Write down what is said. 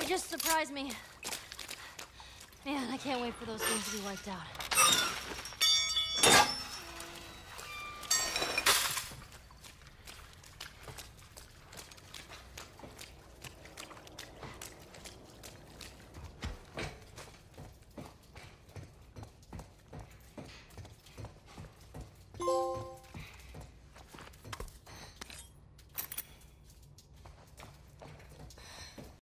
just surprised me. Man, I can't wait for those things to be wiped out.